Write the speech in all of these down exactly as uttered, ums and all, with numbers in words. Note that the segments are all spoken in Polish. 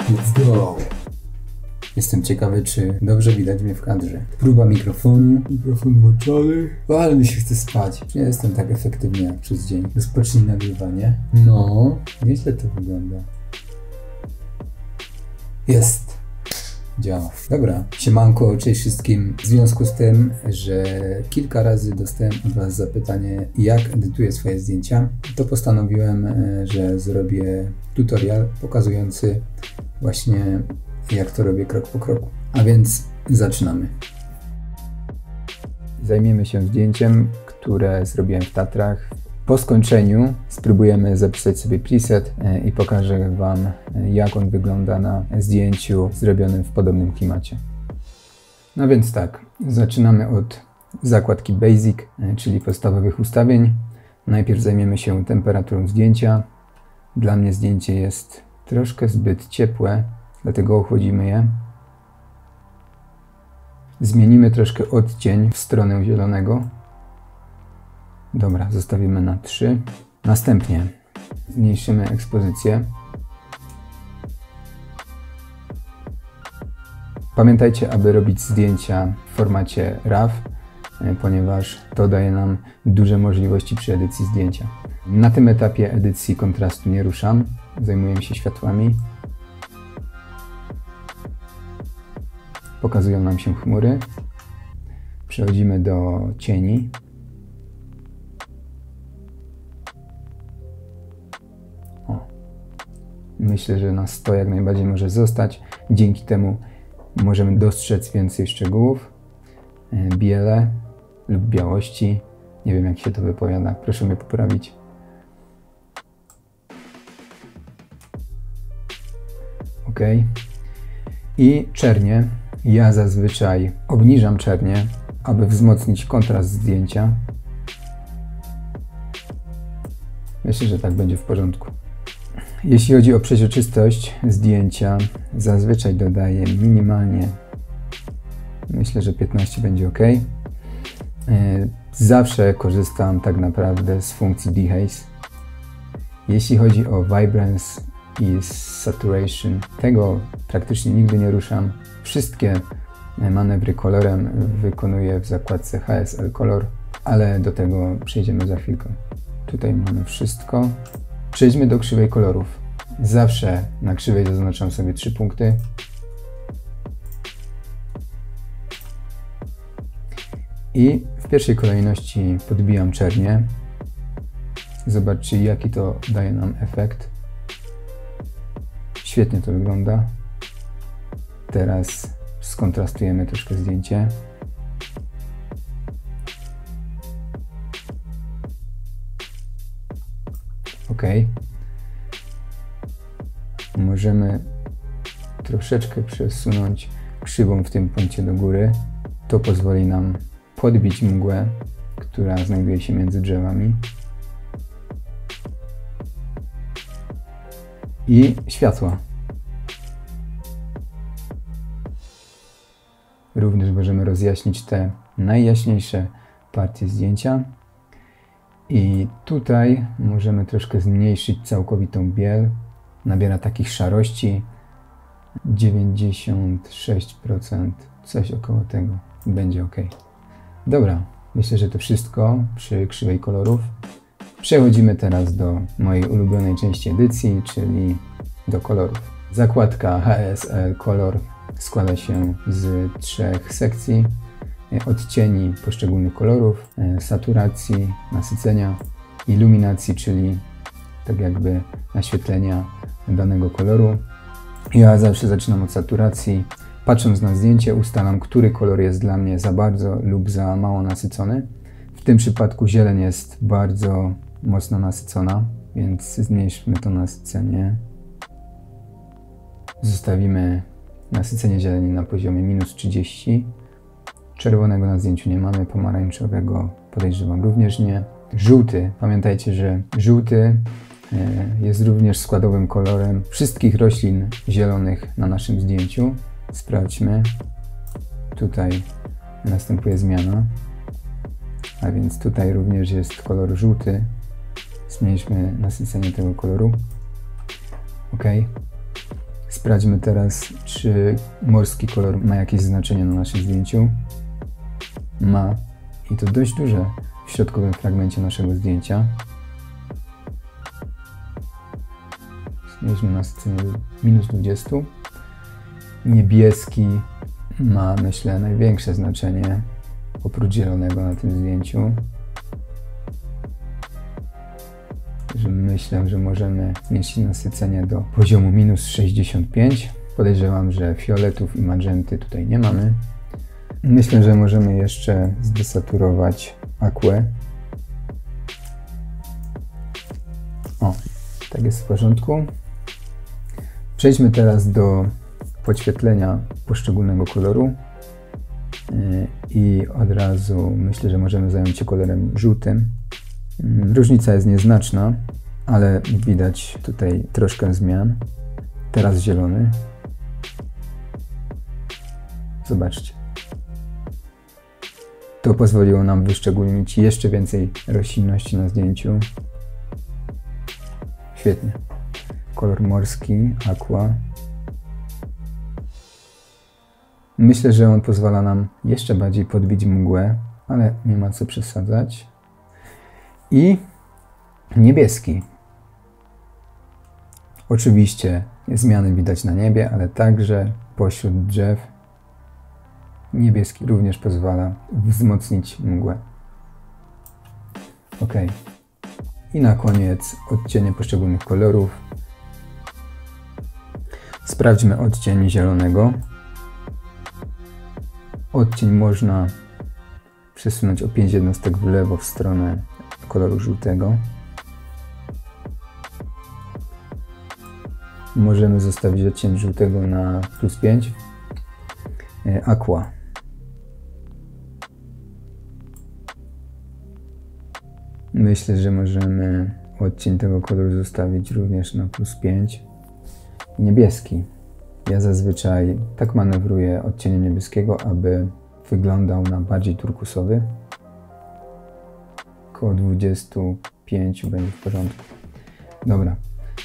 Let's go! Jestem ciekawy, czy dobrze widać mnie w kadrze. Próba mikrofonu. Mikrofon włączony. O, ale mi się chce spać. Nie jestem tak efektywny jak przez dzień. Rozpocznij nagrywanie. No, nieźle to wygląda. Jest. Działa. Dobra. Siemanko, cześć wszystkim. W związku z tym, że kilka razy dostałem od Was zapytanie, jak edytuję swoje zdjęcia, to postanowiłem, że zrobię tutorial pokazujący właśnie, jak to robię krok po kroku. A więc zaczynamy. Zajmiemy się zdjęciem, które zrobiłem w Tatrach. Po skończeniu spróbujemy zapisać sobie preset i pokażę Wam, jak on wygląda na zdjęciu zrobionym w podobnym klimacie. No więc tak, zaczynamy od zakładki Basic, czyli podstawowych ustawień. Najpierw zajmiemy się temperaturą zdjęcia. Dla mnie zdjęcie jest troszkę zbyt ciepłe, dlatego ochłodzimy je. Zmienimy troszkę odcień w stronę zielonego. Dobra, zostawimy na trzy. Następnie zmniejszymy ekspozycję. Pamiętajcie, aby robić zdjęcia w formacie RAW, ponieważ to daje nam duże możliwości przy edycji zdjęcia. Na tym etapie edycji kontrastu nie ruszam, zajmuję się światłami. Pokazują nam się chmury. Przechodzimy do cieni. O. Myślę, że nas to jak najbardziej może zostać. Dzięki temu możemy dostrzec więcej szczegółów. Biele lub białości. Nie wiem, jak się to wypowiada. Proszę mnie poprawić. OK. I czernie. Ja zazwyczaj obniżam czernie, aby wzmocnić kontrast zdjęcia. Myślę, że tak będzie w porządku. Jeśli chodzi o przeźroczystość zdjęcia, zazwyczaj dodaję minimalnie. Myślę, że piętnaście będzie OK. Zawsze korzystam tak naprawdę z funkcji Dehaze. Jeśli chodzi o Vibrance i Saturation, tego praktycznie nigdy nie ruszam. Wszystkie manewry kolorem wykonuję w zakładce H S L Color, ale do tego przejdziemy za chwilkę. Tutaj mamy wszystko. Przejdźmy do krzywej kolorów. Zawsze na krzywej zaznaczam sobie trzy punkty. I w pierwszej kolejności podbijam czernie. Zobaczcie, jaki to daje nam efekt. Świetnie to wygląda. Teraz skontrastujemy troszkę zdjęcie. OK. Możemy troszeczkę przesunąć krzywą w tym punkcie do góry. To pozwoli nam podbić mgłę, która znajduje się między drzewami. I światła. Również możemy rozjaśnić te najjaśniejsze partie zdjęcia. I tutaj możemy troszkę zmniejszyć całkowitą biel. Nabiera takich szarości. dziewięćdziesiąt sześć procent, coś około tego. Będzie OK. Dobra, myślę, że to wszystko przy krzywej kolorów. Przechodzimy teraz do mojej ulubionej części edycji, czyli do kolorów. Zakładka H S L Color składa się z trzech sekcji: odcieni poszczególnych kolorów, saturacji, nasycenia, iluminacji, czyli tak jakby naświetlenia danego koloru. Ja zawsze zaczynam od saturacji. Patrząc na zdjęcie, ustalam, który kolor jest dla mnie za bardzo lub za mało nasycony. W tym przypadku zieleń jest bardzo mocno nasycona, więc zmniejszmy to nasycenie. Zostawimy nasycenie zieleni na poziomie minus trzydzieści. Czerwonego na zdjęciu nie mamy, pomarańczowego podejrzewam również nie. Żółty, pamiętajcie, że żółty jest również składowym kolorem wszystkich roślin zielonych na naszym zdjęciu. Sprawdźmy. Tutaj następuje zmiana, a więc tutaj również jest kolor żółty. Zmniejszmy nasycenie tego koloru. OK. Sprawdźmy teraz, czy morski kolor ma jakieś znaczenie na naszym zdjęciu. Ma. I to dość duże w środkowym fragmencie naszego zdjęcia. Zmierzmy na scenę minus dwadzieścia. Niebieski ma, myślę, największe znaczenie oprócz zielonego na tym zdjęciu. Że myślę, że możemy zmniejszyć nasycenie do poziomu minus sześćdziesiąt pięć. Podejrzewam, że fioletów i magenty tutaj nie mamy. Myślę, że możemy jeszcze zdesaturować aquę. O, tak jest w porządku. Przejdźmy teraz do podświetlenia poszczególnego koloru. I od razu myślę, że możemy zająć się kolorem żółtym. Różnica jest nieznaczna, ale widać tutaj troszkę zmian. Teraz zielony. Zobaczcie. To pozwoliło nam wyszczególnić jeszcze więcej roślinności na zdjęciu. Świetnie. Kolor morski, aqua. Myślę, że on pozwala nam jeszcze bardziej podbić mgłę, ale nie ma co przesadzać. I niebieski. Oczywiście zmiany widać na niebie, ale także pośród drzew. Niebieski również pozwala wzmocnić mgłę. Ok. I na koniec odcienie poszczególnych kolorów. Sprawdźmy odcień zielonego. Odcień można przesunąć o pięć jednostek w lewo w stronę koloru żółtego. Możemy zostawić odcień żółtego na plus pięć. Aqua. Myślę, że możemy odcień tego koloru zostawić również na plus pięć. Niebieski. Ja zazwyczaj tak manewruję odcieniem niebieskiego, aby wyglądał na bardziej turkusowy. Około dwadzieścia pięć będzie w porządku. Dobra.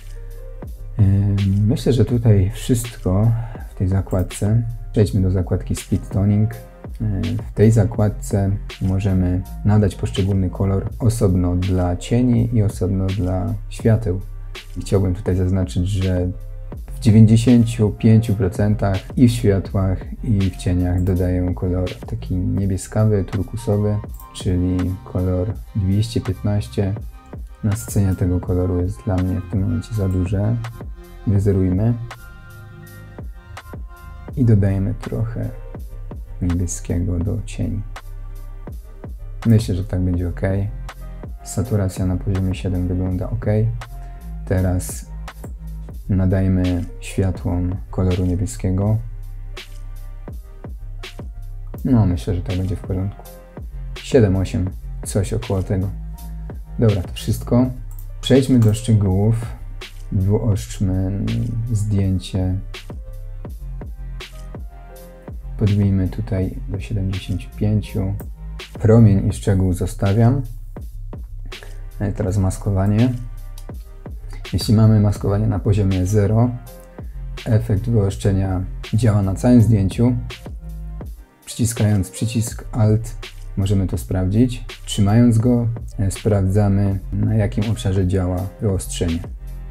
Myślę, że tutaj wszystko w tej zakładce. Przejdźmy do zakładki Speed Toning. W tej zakładce możemy nadać poszczególny kolor osobno dla cieni i osobno dla świateł. I chciałbym tutaj zaznaczyć, że w dziewięćdziesięciu pięciu procentach i w światłach, i w cieniach dodaję kolor taki niebieskawy, turkusowy, czyli kolor dwieście piętnaście. Nasycenie tego koloru jest dla mnie w tym momencie za duże. Wyzerujmy i dodajemy trochę niebieskiego do cieni. Myślę, że tak będzie ok. Saturacja na poziomie siedem wygląda ok. Teraz nadajmy światłom koloru niebieskiego. No, myślę, że tak będzie w porządku. siedem osiem, coś około tego. Dobra, to wszystko. Przejdźmy do szczegółów. Wyostrzmy zdjęcie. Podbijmy tutaj do siedemdziesięciu pięciu. Promień i szczegół zostawiam. Teraz maskowanie. Jeśli mamy maskowanie na poziomie zero, efekt wyostrzenia działa na całym zdjęciu. Przyciskając przycisk Alt możemy to sprawdzić. Trzymając go sprawdzamy, na jakim obszarze działa wyostrzenie.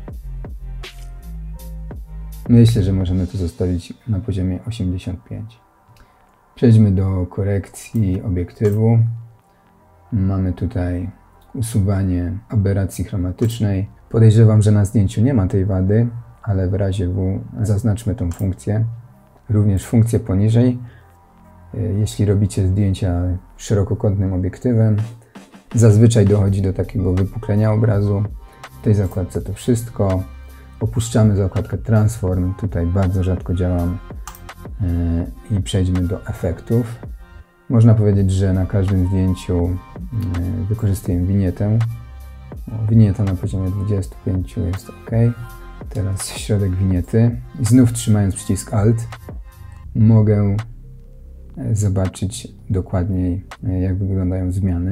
Myślę, że możemy to zostawić na poziomie osiemdziesiąt pięć. Przejdźmy do korekcji obiektywu. Mamy tutaj usuwanie aberracji chromatycznej. Podejrzewam, że na zdjęciu nie ma tej wady, ale w razie W zaznaczmy tą funkcję. Również funkcję poniżej. Jeśli robicie zdjęcia szerokokątnym obiektywem, zazwyczaj dochodzi do takiego wypuklenia obrazu. W tej zakładce to wszystko. Opuszczamy zakładkę Transform, tutaj bardzo rzadko działam i przejdźmy do efektów. Można powiedzieć, że na każdym zdjęciu wykorzystuję winietę. Winieta na poziomie dwudziestu pięciu jest ok. Teraz środek winiety. I znów trzymając przycisk Alt mogę zobaczyć dokładniej, jak wyglądają zmiany.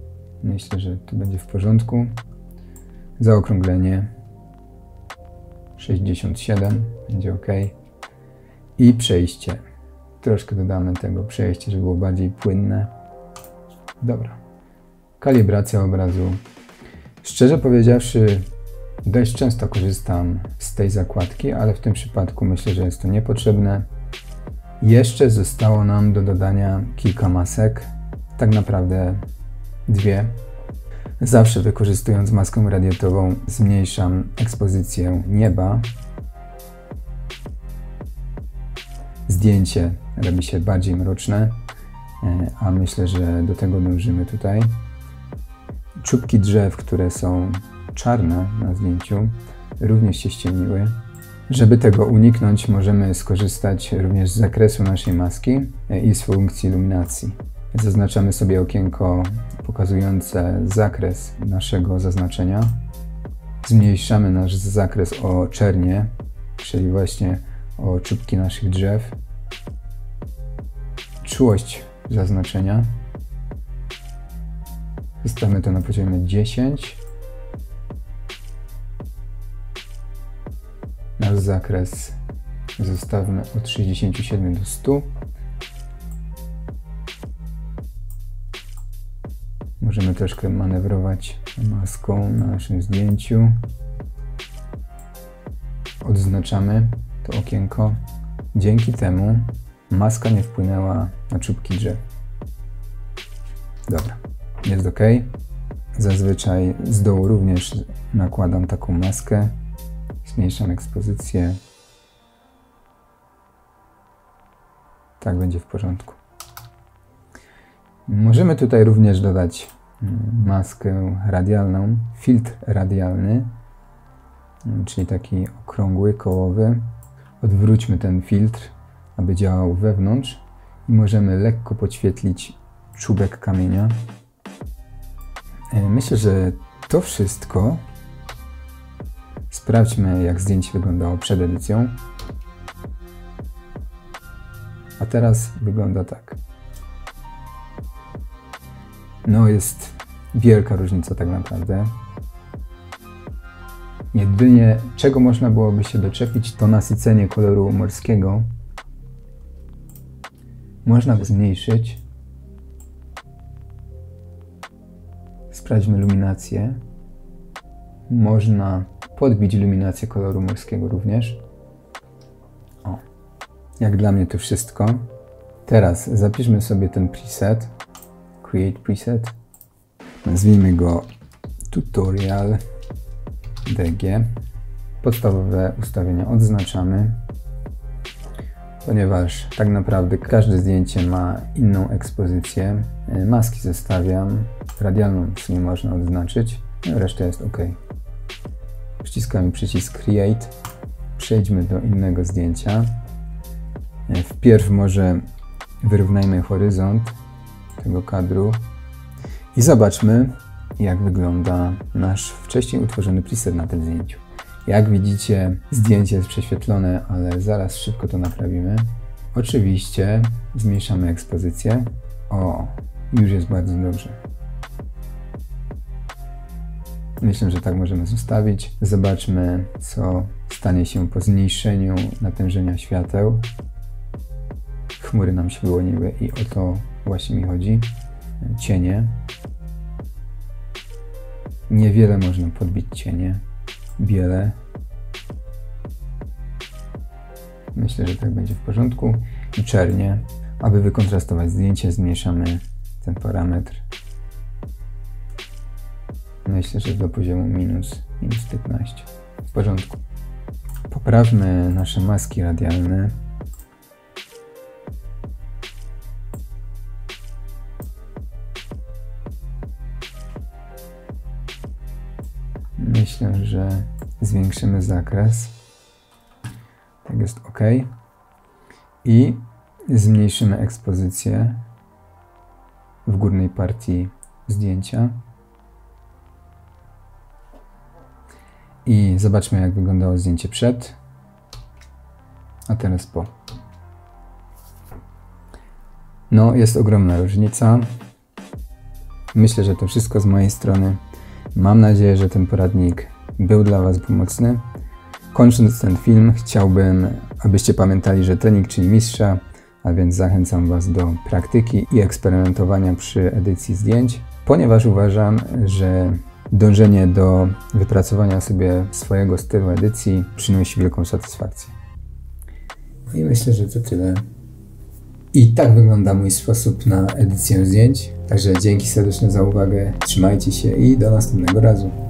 Myślę, że to będzie w porządku. Zaokrąglenie. sześćdziesiąt siedem, będzie ok. I przejście. Troszkę dodamy tego przejścia, żeby było bardziej płynne. Dobra. Kalibracja obrazu. Szczerze powiedziawszy, dość często korzystam z tej zakładki, ale w tym przypadku myślę, że jest to niepotrzebne. Jeszcze zostało nam do dodania kilka masek, tak naprawdę dwie. Zawsze wykorzystując maskę radiatową zmniejszam ekspozycję nieba. Zdjęcie robi się bardziej mroczne, a myślę, że do tego dążymy tutaj. Czubki drzew, które są czarne na zdjęciu, również się ściemniły. Żeby tego uniknąć, możemy skorzystać również z zakresu naszej maski i z funkcji iluminacji. Zaznaczamy sobie okienko pokazujące zakres naszego zaznaczenia. Zmniejszamy nasz zakres o czernie, czyli właśnie o czubki naszych drzew. Czułość zaznaczenia. Zostawmy to na poziomie dziesięć. Nasz zakres zostawmy od sześćdziesięciu siedmiu do stu. Możemy troszkę manewrować maską na naszym zdjęciu. Odznaczamy to okienko. Dzięki temu maska nie wpłynęła na czubki drzew. Dobra, jest ok. Zazwyczaj z dołu również nakładam taką maskę. Zmniejszam ekspozycję. Tak będzie w porządku. Możemy tutaj również dodać maskę radialną, filtr radialny, czyli taki okrągły, kołowy. Odwróćmy ten filtr, aby działał wewnątrz i możemy lekko podświetlić czubek kamienia. Myślę, że to wszystko. Sprawdźmy, jak zdjęcie wyglądało przed edycją. A teraz wygląda tak. No jest wielka różnica tak naprawdę. Jedynie czego można byłoby się doczepić, to nasycenie koloru morskiego. Można go zmniejszyć. Sprawdźmy luminację. Można podbić luminację koloru morskiego również. O, jak dla mnie to wszystko. Teraz zapiszmy sobie ten preset. Create preset. Nazwijmy go Tutorial D G. Podstawowe ustawienia odznaczamy, ponieważ tak naprawdę każde zdjęcie ma inną ekspozycję. Maski zostawiam, radialną w sumie można odznaczyć, no reszta jest ok. Wciskamy przycisk Create, przejdźmy do innego zdjęcia. Wpierw może wyrównajmy horyzont tego kadru i zobaczmy, jak wygląda nasz wcześniej utworzony preset na tym zdjęciu. Jak widzicie, zdjęcie jest prześwietlone, ale zaraz szybko to naprawimy. Oczywiście zmniejszamy ekspozycję. O, już jest bardzo dobrze. Myślę, że tak możemy zostawić. Zobaczmy, co stanie się po zmniejszeniu natężenia świateł. Chmury nam się wyłoniły i o to właśnie mi chodzi. Cienie. Niewiele można podbić cienie. Biele. Myślę, że tak będzie w porządku. I czernie. Aby wykontrastować zdjęcie, zmniejszamy ten parametr. Myślę, że do poziomu minus, minus piętnaście. W porządku. Poprawmy nasze maski radialne. Myślę, że zwiększymy zakres. Tak jest ok. I zmniejszymy ekspozycję w górnej partii zdjęcia. I zobaczmy, jak wyglądało zdjęcie przed, a teraz po. No, jest ogromna różnica. Myślę, że to wszystko z mojej strony. Mam nadzieję, że ten poradnik był dla Was pomocny. Kończąc ten film, chciałbym, abyście pamiętali, że trening czyni mistrza, a więc zachęcam Was do praktyki i eksperymentowania przy edycji zdjęć, ponieważ uważam, że dążenie do wypracowania sobie swojego stylu edycji przynosi wielką satysfakcję. I myślę, że to tyle. I tak wygląda mój sposób na edycję zdjęć. Także dzięki serdeczne za uwagę, trzymajcie się i do następnego razu.